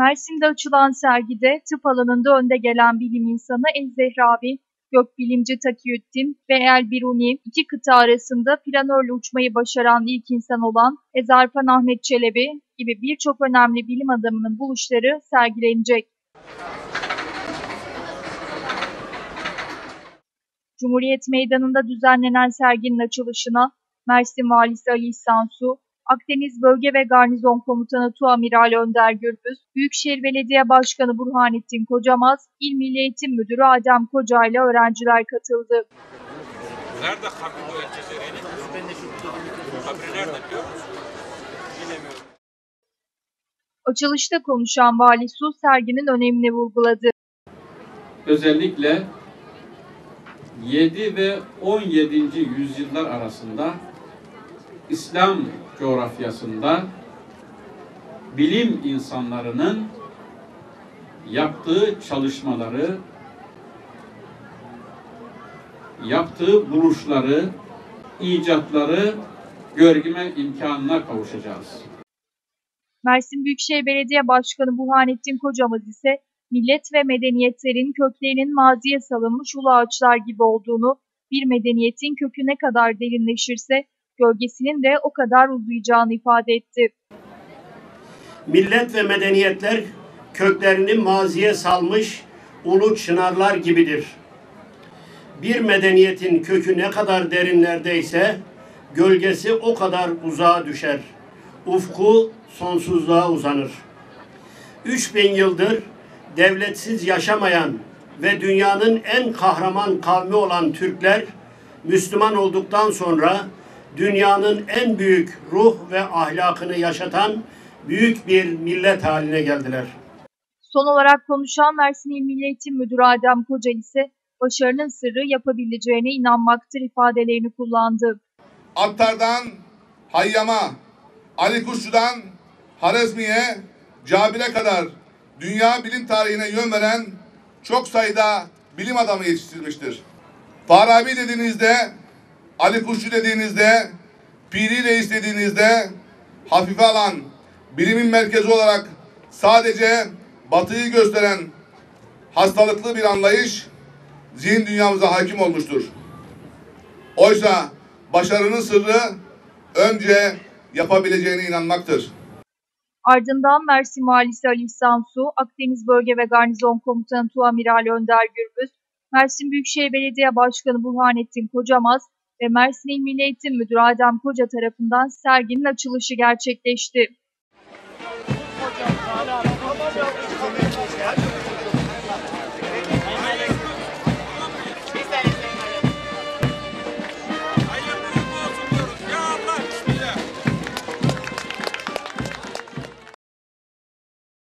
Mersin'de açılan sergide tıp alanında önde gelen bilim insanı El-Zehravi, gökbilimci Takiyüddin ve El-Biruni, iki kıta arasında planörle uçmayı başaran ilk insan olan Ezarfen Ahmet Çelebi gibi birçok önemli bilim adamının buluşları sergilenecek. Cumhuriyet Meydanı'nda düzenlenen serginin açılışına Mersin Valisi Ali İhsan Su, Akdeniz Bölge ve Garnizon Komutanı Tuamiral Önder Gürbüz, Büyükşehir Belediye Başkanı Burhanettin Kocamaz, İl Milli Eğitim Müdürü Adem Koca ile öğrenciler katıldı. Nerede kabri boyatacağız ereğini? Kabri nerede biliyor musun? Bilemiyorum. Açılışta konuşan Vali Su serginin önemini vurguladı. Özellikle 7 ve 17. yüzyıllar arasında İslam coğrafyasında bilim insanlarının yaptığı çalışmaları, yaptığı buluşları, icatları görme imkanına kavuşacağız. Mersin Büyükşehir Belediye Başkanı Burhanettin Kocamaz ise millet ve medeniyetlerin köklerinin maziye salınmış ulu ağaçlar gibi olduğunu, bir medeniyetin kökü ne kadar derinleşirse gölgesinin de o kadar uzayacağını ifade etti. Millet ve medeniyetler köklerini maziye salmış ulu çınarlar gibidir. Bir medeniyetin kökü ne kadar derinlerdeyse gölgesi o kadar uzağa düşer. Ufku sonsuzluğa uzanır. 3000 yıldır devletsiz yaşamayan ve dünyanın en kahraman kavmi olan Türkler, Müslüman olduktan sonra dünyanın en büyük ruh ve ahlakını yaşatan büyük bir millet haline geldiler. Son olarak konuşan Mersin İl Milli Eğitim Müdürü Adem Koca ise başarının sırrı yapabileceğine inanmaktır ifadelerini kullandı. Attar'dan Hayyam'a, Ali Kuşçu'dan Harezmi'ye, Cabil'e kadar dünya bilim tarihine yön veren çok sayıda bilim adamı yetiştirmiştir. Farabi dediğinizde, Ali Kuşçu dediğinizde, Piri Reis dediğinizde hafife alan, bilimin merkezi olarak sadece batıyı gösteren hastalıklı bir anlayış zihin dünyamıza hakim olmuştur. Oysa başarının sırrı önce yapabileceğine inanmaktır. Ardından Mersin Valisi Ali İhsan Su, Akdeniz Bölge ve Garnizon Komutanı Tuamiral Önder Gürbüz, Mersin Büyükşehir Belediye Başkanı Burhanettin Kocamaz ve Mersin İl Milli Eğitim Müdürü Adem Koca tarafından serginin açılışı gerçekleşti.